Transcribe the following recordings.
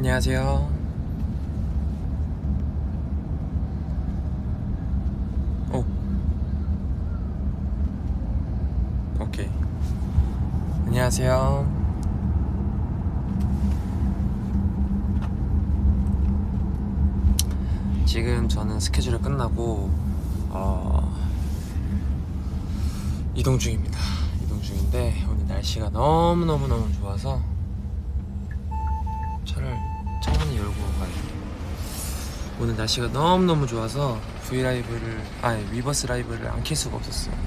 안녕하세요. 오, 오케이. 안녕하세요. 지금 저는 스케줄이 끝나고 이동 중입니다. 이동 중인데 오늘 날씨가 너무너무너무 좋아서 차를 창문을 열고 가요. 오늘 날씨가 너무너무 좋아서 위버스 라이브를 안 켤 수가 없었어요.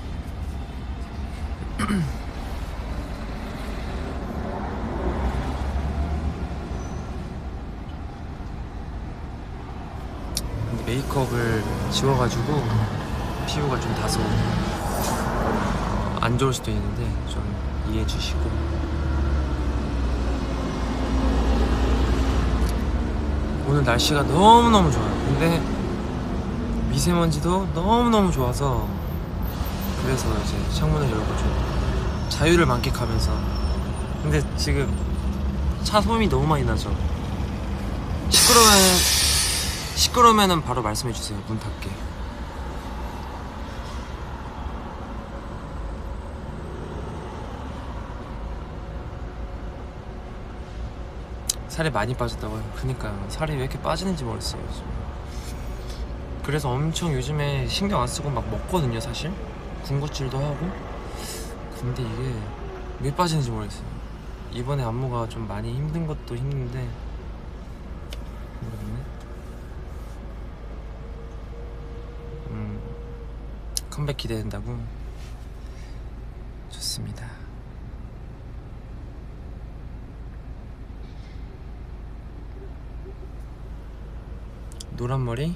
근데 메이크업을 지워가지고 피부가 좀 다소 안 좋을 수도 있는데 좀 이해해 주시고. 오늘 날씨가 너무너무 좋아요. 근데 미세먼지도 너무너무 좋아서 그래서 이제 창문을 열고 좀 자유를 만끽하면서. 근데 지금 차 소음이 너무 많이 나죠. 시끄러우면은 바로 말씀해 주세요. 문 닫게. 살이 많이 빠졌다고요? 그니까요. 살이 왜 이렇게 빠지는지 모르겠어요 요즘. 그래서 엄청 요즘에 신경 안 쓰고 막 먹거든요 사실. 군것질도 하고. 근데 이게 왜 빠지는지 모르겠어요. 이번에 안무가 좀 많이 힘든 것도 힘든데 모르겠네. 컴백 기대된다고? 좋습니다. 노란머리?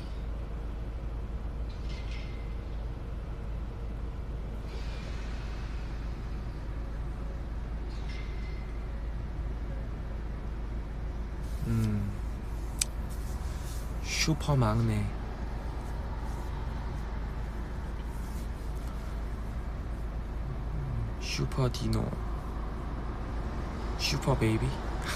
슈퍼 막내. 슈퍼 디노. 슈퍼 베이비.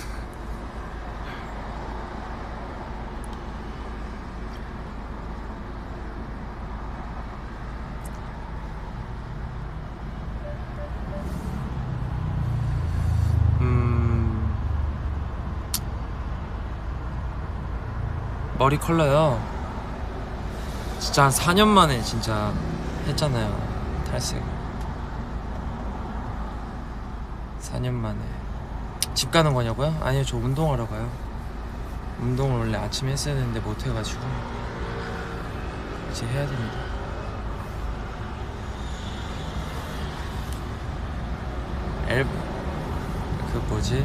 머리 컬러요. 진짜 한 4년 만에 진짜 했잖아요. 탈색. 4년 만에. 집 가는 거냐고요? 아니요, 저 운동하러 가요. 운동을 원래 아침에 했어야 되는데 못 해가지고 이제 해야 됩니다. 그 뭐지?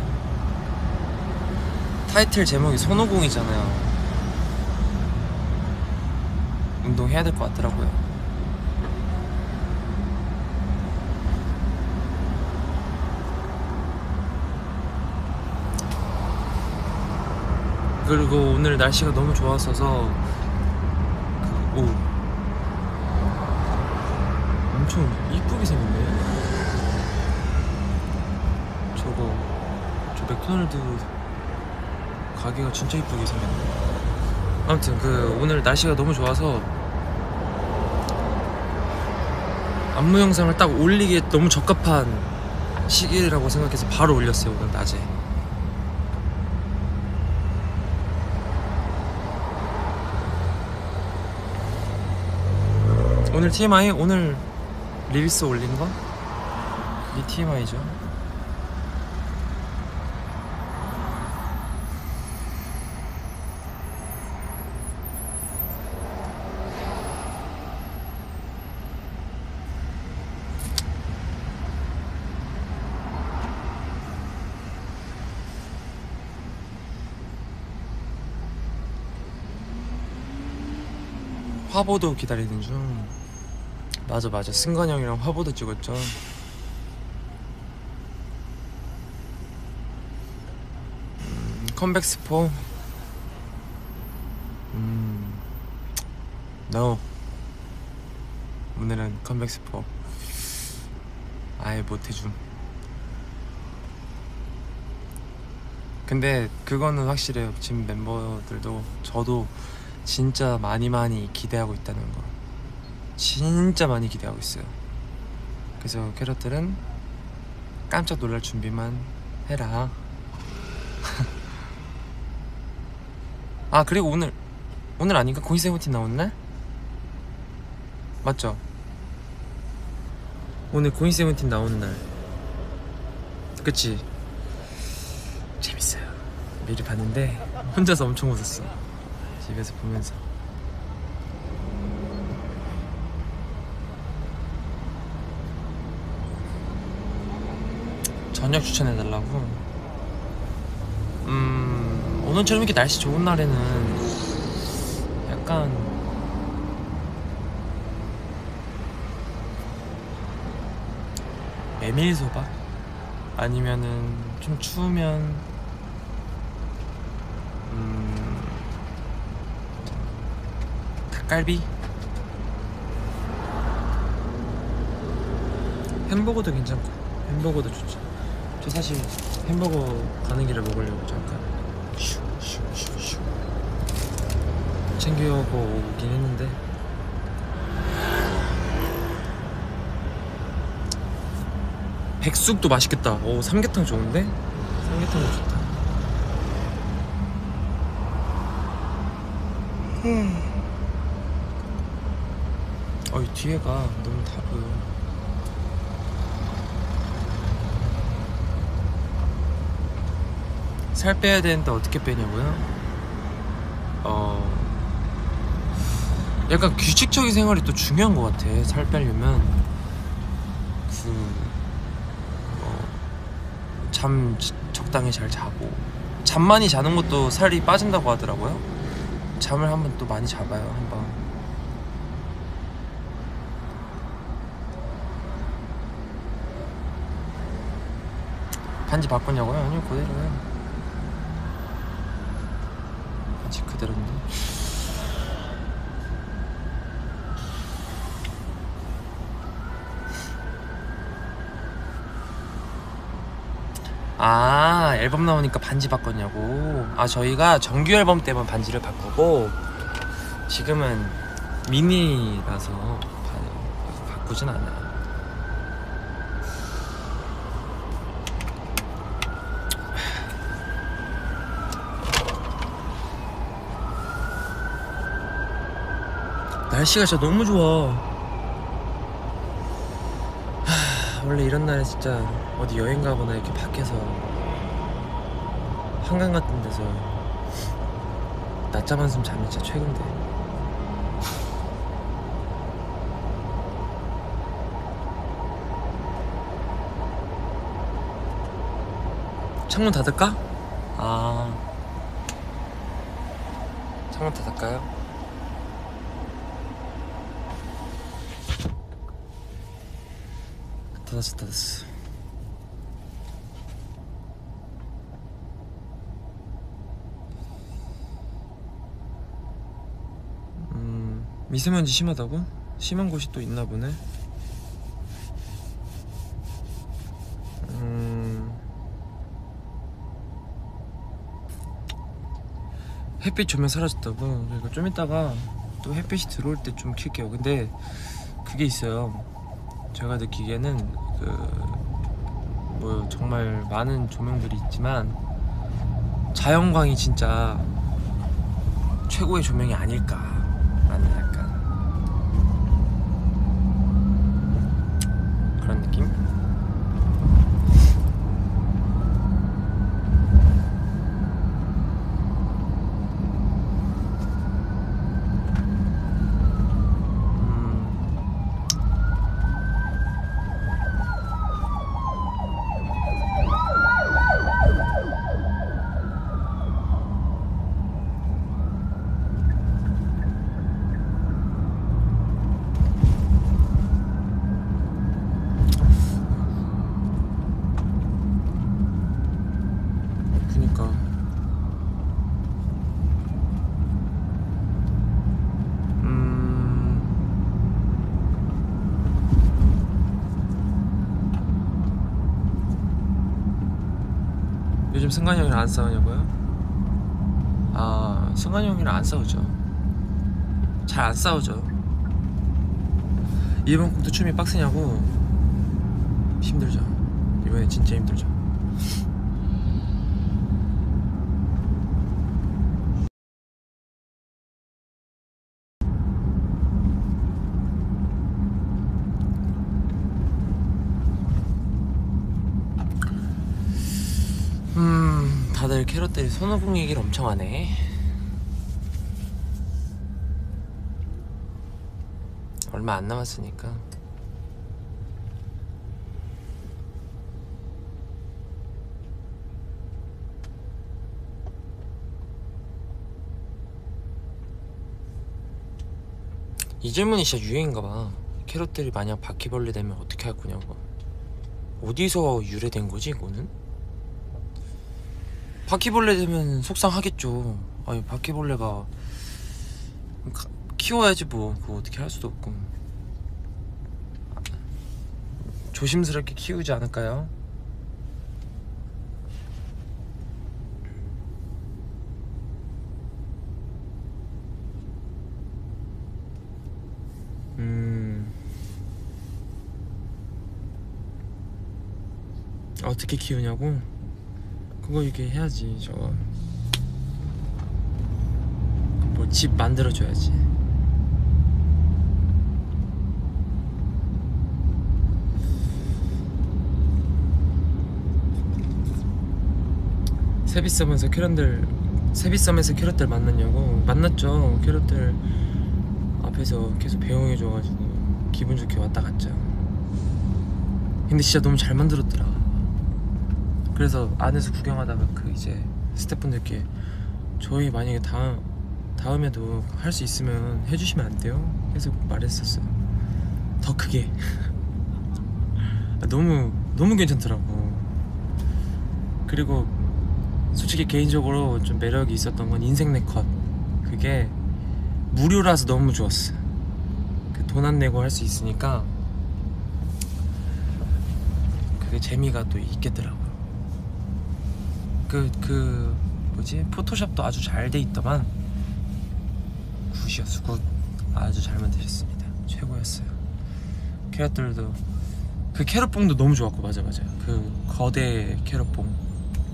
타이틀 제목이 손오공이잖아요. 운동해야 될 것 같더라고요. 그리고 오늘 날씨가 너무 좋았어서 엄청 이쁘게 생겼네. 저 맥도날드 가게가 진짜 이쁘게 생겼네. 아무튼 오늘 날씨가 너무 좋아서 안무 영상을 딱 올리기에 너무 적합한 시기라고 생각해서 바로 올렸어요. 오늘 낮에. 오늘 TMI? 오늘 릴스 올린 거? 이 TMI죠. 화보도 기다리는 중. 맞아 승관 형이랑 화보도 찍었죠. 컴백 스포. No. 오늘은 컴백 스포 아예 못해줌. 근데 그거는 확실해요. 지금 멤버들도 저도 진짜 많이 기대하고 있다는 거. 진짜 많이 기대하고 있어요. 그래서 캐럿들은 깜짝 놀랄 준비만 해라. 아 그리고 오늘 아닌가? 고잉세븐틴 나오는 날? 맞죠? 오늘 고잉세븐틴 나오는 날. 그치? 재밌어요. 미리 봤는데 혼자서 엄청 웃었어. 집에서 보면서. 저녁 추천해달라고? 오늘처럼 이렇게 날씨 좋은 날에는 약간 메밀소바? 아니면은 좀 추우면 닭갈비? 햄버거도 괜찮고 햄버거도 좋죠. 저 사실 햄버거 가는 길에 먹으려고 잠깐 슈 챙겨오고 오긴 했는데 백숙도 맛있겠다. 오 삼계탕 좋은데? 삼계탕도 좋다. 이 뒤에가 너무 다 보여. 살 빼야 되는데 어떻게 빼냐고요? 약간 규칙적인 생활이 또 중요한 것 같아. 살 빼려면 잠 적당히 잘 자고, 잠 많이 자는 것도 살이 빠진다고 하더라고요. 잠을 한번 또 많이 잡아요. 한번 반지 바꿨냐고요? 아니요, 그대로요. 반지 그대로인데. 아 앨범 나오니까 반지 바꿨냐고. 아 저희가 정규 앨범 때만 반지를 바꾸고 지금은 미니라서 바꾸진 않아요. 날씨가 진짜 너무 좋아. 원래 이런 날에 진짜 어디 여행 가거나 이렇게 밖에서 한강 같은 데서 낮잠 한숨 자면 진짜 최고인데. 창문 닫을까? 아 창문 닫을까요? 닫았어. 미세먼지 심하다고? 심한 곳이 또 있나 보네. 햇빛 조명 사라졌다고. 그러니까 좀 이따가 또 햇빛이 들어올 때 좀 킬게요. 근데 그게 있어요. 제가 느끼기에는 정말 많은 조명들이 있지만 자연광이 진짜 최고의 조명이 아닐까라는 약간 그런 느낌? 요즘 승관이 형이랑 안 싸우냐고요? 아, 승관이 형이랑 안 싸우죠. 잘 안 싸우죠. 이번 곡도 춤이 빡세냐고? 힘들죠. 이번에 진짜 힘들죠. 다들 캐럿들이 손오공 얘기를 엄청 하네. 얼마 안 남았으니까. 이 질문이 진짜 유행인가봐. 캐럿들이 만약 바퀴벌레 되면 어떻게 할 거냐고. 어디서 유래된 거지 이거는? 바퀴벌레 되면 속상하겠죠. 아니 바퀴벌레가 키워야지 뭐. 그거 어떻게 할 수도 없고. 조심스럽게 키우지 않을까요? 어떻게 키우냐고? 그거 이렇게 해야지. 저거 뭐 집 만들어줘야지. 세비섬에서 캐럿들 만났냐고? 만났죠. 캐럿들 앞에서 계속 배웅해줘가지고 기분 좋게 왔다 갔죠. 근데 진짜 너무 잘 만들었더라. 그래서 안에서 구경하다가 그 이제 스태프분들께 저희 만약에 다음에도 할 수 있으면 해주시면 안 돼요? 계속 말했었어요. 더 크게. 너무 괜찮더라고. 그리고 솔직히 개인적으로 좀 매력이 있었던 건 인생 네컷. 그게 무료라서 너무 좋았어. 그 돈 안 내고 할 수 있으니까 그게 재미가 또 있겠더라고요. 뭐지? 포토샵도 아주 잘 돼 있더만. 굿이었어. 굿. 아주 잘 만드셨습니다. 최고였어요. 캐럿들도 그 캐럿봉도 너무 좋았고. 맞아요. 그 거대 캐럿봉.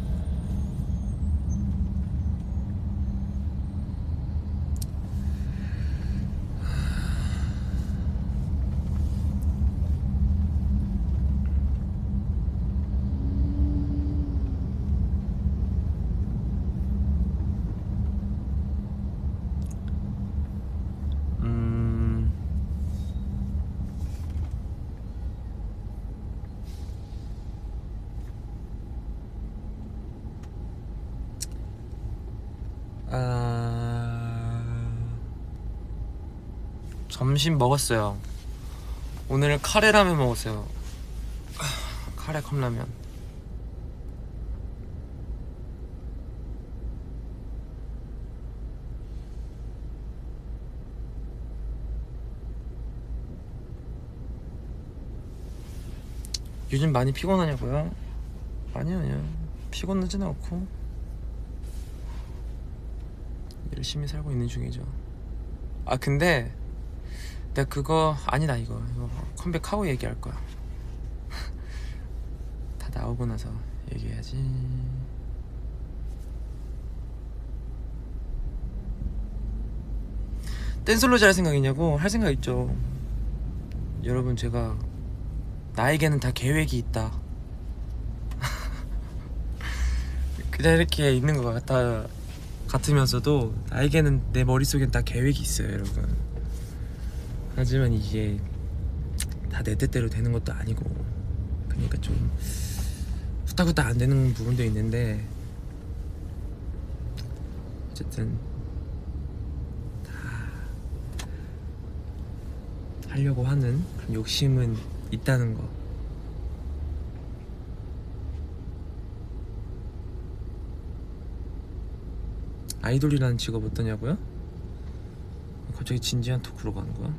점심 먹었어요. 오늘 카레라면 먹었어요. 카레 컵라면. 요즘 많이 피곤하냐고요? 아니요. 피곤하진 않고 열심히 살고 있는 중이죠. 아 근데 내가 그거 아니다. 이거 컴백하고 얘기할 거야. 다 나오고 나서 얘기해야지. 댄솔로즈 할 생각 있냐고? 할 생각 있죠. 여러분, 제가 나에게는 다 계획이 있다. 그냥 이렇게 있는 것 같으면서도 나에게는, 내 머릿속엔 다 계획이 있어요, 여러분. 하지만 이게 다 내 뜻대로 되는 것도 아니고, 그러니까 좀 후딱후딱 안 되는 부분도 있는데, 어쨌든 다 하려고 하는 그런 욕심은 있다는 거. 아이돌이라는 직업 어떠냐고요? 갑자기 진지한 토크로 가는 거야?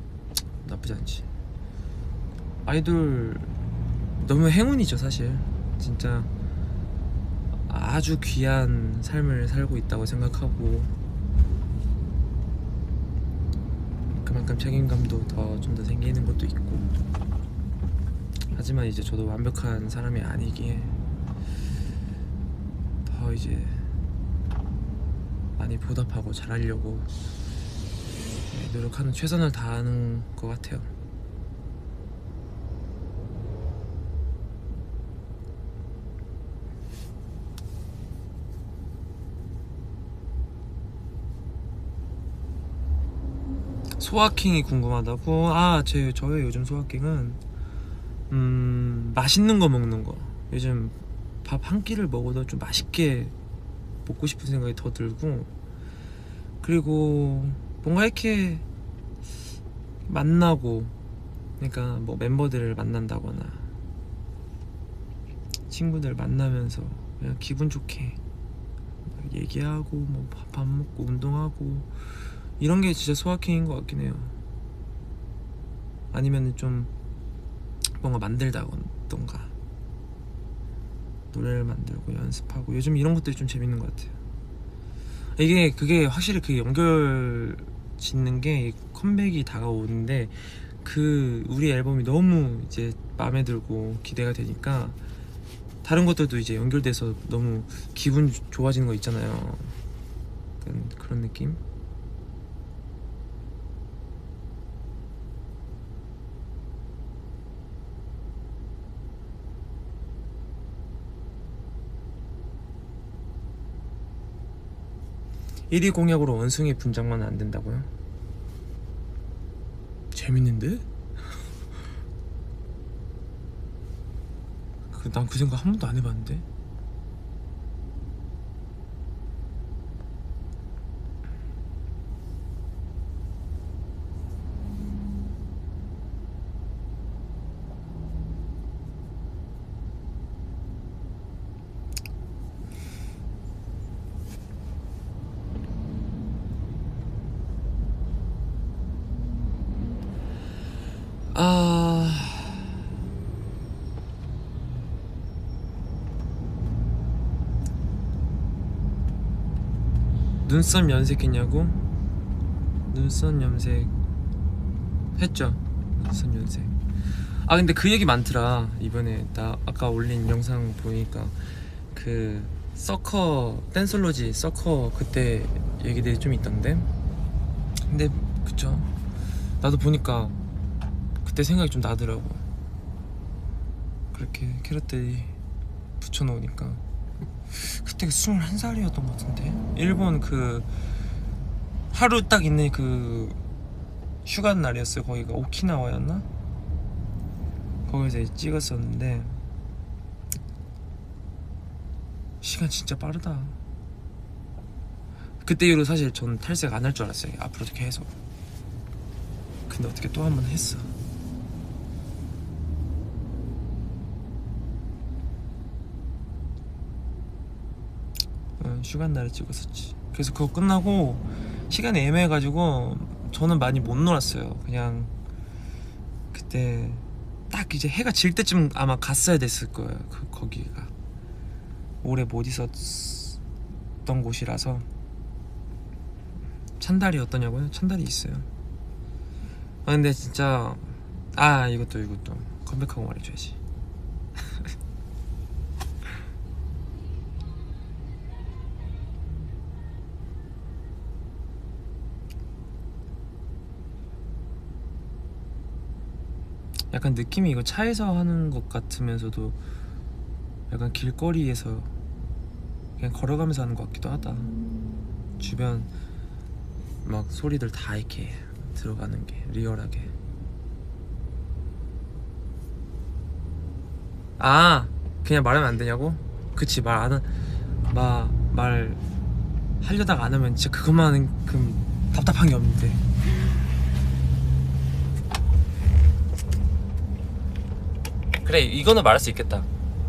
나쁘지 않지. 아이돌 너무 행운이죠, 사실. 진짜 아주 귀한 삶을 살고 있다고 생각하고 그만큼 책임감도 좀 더 생기는 것도 있고, 하지만 이제 저도 완벽한 사람이 아니기에 더 이제 많이 보답하고 잘하려고 노력하는, 최선을 다하는 것 같아요. 소확행이 궁금하다고? 저의 요즘 소확행은 맛있는 거 먹는 거. 요즘 밥 한 끼를 먹어도 좀 맛있게 먹고 싶은 생각이 더 들고, 그리고 뭔가 이렇게 만나고, 그러니까 뭐 멤버들을 만난다거나 친구들 만나면서 그냥 기분 좋게 얘기하고 뭐 밥 먹고 운동하고 이런 게 진짜 소확행인 것 같긴 해요. 아니면 좀 뭔가 만들다던가 노래를 만들고 연습하고, 요즘 이런 것들이 좀 재밌는 것 같아요. 그게 확실히 그 연결 짓는 게 컴백이 다가오는데, 우리 앨범이 너무 이제 마음에 들고 기대가 되니까 다른 것들도 이제 연결돼서 너무 기분 좋아지는 거 있잖아요. 그런 느낌? 일 1위 공약으로 원숭이 분장만 안 된다고요? 재밌는데? 난 그 생각 한 번도 안 해봤는데? 눈썹 염색했냐고? 눈썹 염색 했죠. 눈썹 염색. 근데 그 얘기 많더라. 이번에 나 아까 올린 영상 보니까 그 서커 댄솔로지 서커 그때 얘기들이 좀 있던데. 근데 그쵸, 나도 보니까 그때 생각이 좀 나더라고. 그렇게 캐럿들이 붙여놓으니까. 그때 21살이었던 것 같은데, 일본 하루 딱 있는 휴가 날이었어요. 거기가 오키나와였나? 거기서 찍었었는데 시간 진짜 빠르다. 그때 이후로 사실 전 탈색 안 할 줄 알았어요, 앞으로도 계속. 근데 어떻게 또 한 번 했어. 휴가 날에 찍었었지. 그래서 그거 끝나고 시간이 애매해가지고 저는 많이 못 놀았어요. 그냥 그때 딱 이제 해가 질 때쯤 아마 갔어야 됐을 거예요. 거기가 오래 못 있었던 곳이라서. 찬달이 어떠냐고요? 찬달이 있어요. 근데 진짜 이것도 컴백하고 말해줘야지. 약간 느낌이 이거 차에서 하는 것 같으면서도 약간 길거리에서 그냥 걸어가면서 하는 것 같기도 하다. 주변 막 소리들 다 이렇게 들어가는 게 리얼하게. 그냥 말하면 안 되냐고? 그치, 말 하려다가 안 하면 진짜 그것만은 답답한 게 없는데. 그래, 이거는 말할 수 있겠다.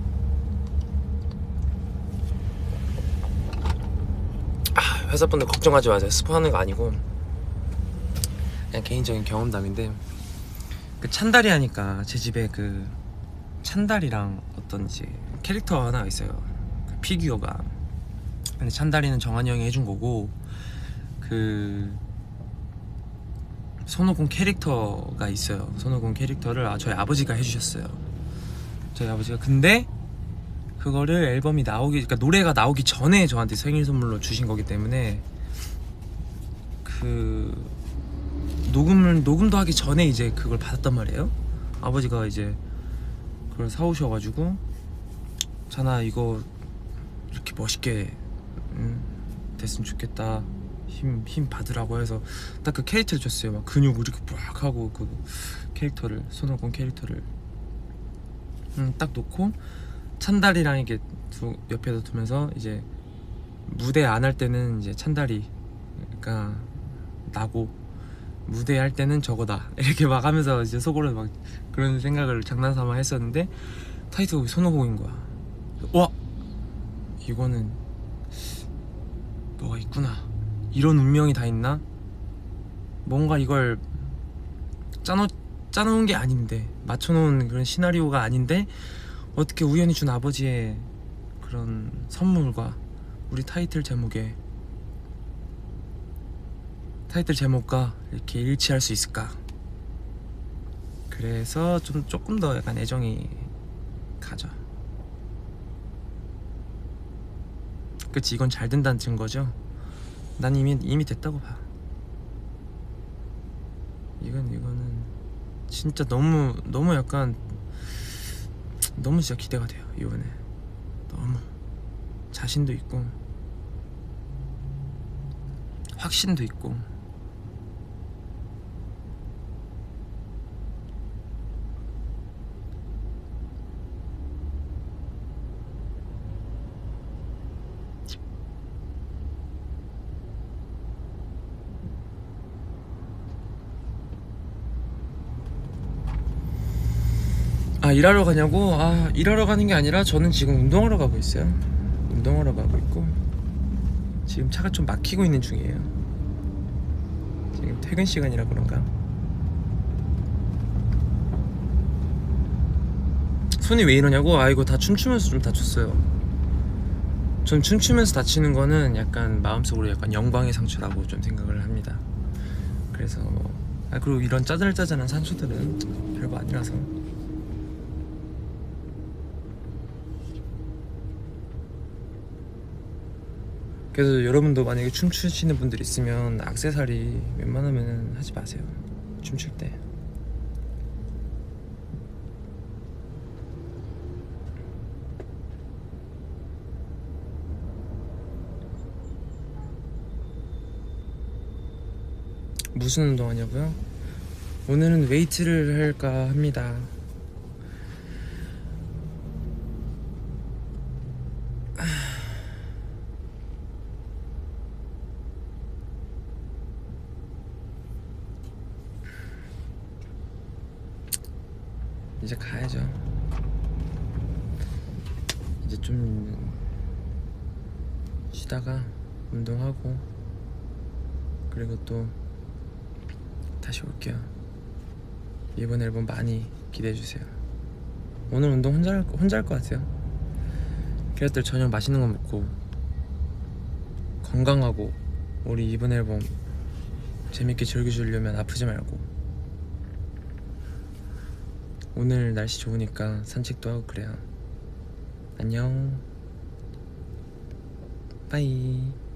회사분들 걱정하지 마세요. 스포하는 거 아니고 그냥 개인적인 경험담인데, 찬다리 하니까 제 집에 찬달이랑 어떤 이제 캐릭터 하나 있어요. 그 피규어가. 근데 찬달이는 정한이 형이 해준 거고, 그 손오공 캐릭터가 있어요. 손오공 캐릭터를 저희 아버지가 해주셨어요. 저희 아버지가. 근데 그거를 앨범이 나오기, 그러니까 노래가 나오기 전에 저한테 생일 선물로 주신 거기 때문에 그 녹음도 하기 전에 이제 그걸 받았단 말이에요. 아버지가 이제 그걸 사오셔가지고, 자나 이거 이렇게 멋있게 됐으면 좋겠다, 힘 받으라고 해서 딱 그 캐릭터를 줬어요. 막 근육 이렇게 빡 하고 그 캐릭터를, 손오공 캐릭터를 딱 놓고 찬달이랑 이렇게 옆에다 두면서, 이제 무대 안 할 때는 이제 찬달이가 나고 무대 할 때는 저거다 이렇게 막 하면서 이제 속으로 막 그런 생각을 장난삼아 했었는데, 타이틀곡이 손오공인 거야. 와, 이거는 뭐가 있구나, 이런 운명이 다 있나? 뭔가 이걸 짜놓은 게 아닌데, 맞춰놓은 그런 시나리오가 아닌데, 어떻게 우연히 준 아버지의 그런 선물과 우리 타이틀 제목과 이렇게 일치할 수 있을까? 그래서 조금 더 약간 애정이 가죠. 그치, 이건 잘 된다는 증거죠. 난 이미 됐다고 봐. 이거는 진짜 너무 약간 너무 진짜 기대가 돼요. 이번에 너무 자신도 있고 확신도 있고. 일하러 가냐고? 일하러 가는 게 아니라 저는 지금 운동하러 가고 있어요. 운동하러 가고 있고, 지금 차가 좀 막히고 있는 중이에요. 지금 퇴근 시간이라 그런가? 손이 왜 이러냐고? 이거 다 춤추면서 좀 다쳤어요. 전 춤추면서 다치는 거는 약간 마음속으로 약간 영광의 상처라고 좀 생각을 합니다. 그래서 그리고 이런 짜잘짜잘한 상처들은 별거 아니라서. 그래서 여러분도 만약에 춤추시는 분들 있으면 액세서리 웬만하면 하지 마세요, 춤출 때. 무슨 운동 하냐고요? 오늘은 웨이트를 할까 합니다. 이제 가야죠. 이제 좀 쉬다가 운동하고, 그리고 또 다시 올게요. 이번 앨범 많이 기대해주세요. 오늘 운동 혼자 할 것 같아요. 그래도 저녁 맛있는 거 먹고 건강하고, 우리 이번 앨범 재밌게 즐겨주려면 아프지 말고, 오늘 날씨 좋으니까 산책도 하고 그래요. 안녕. 빠이.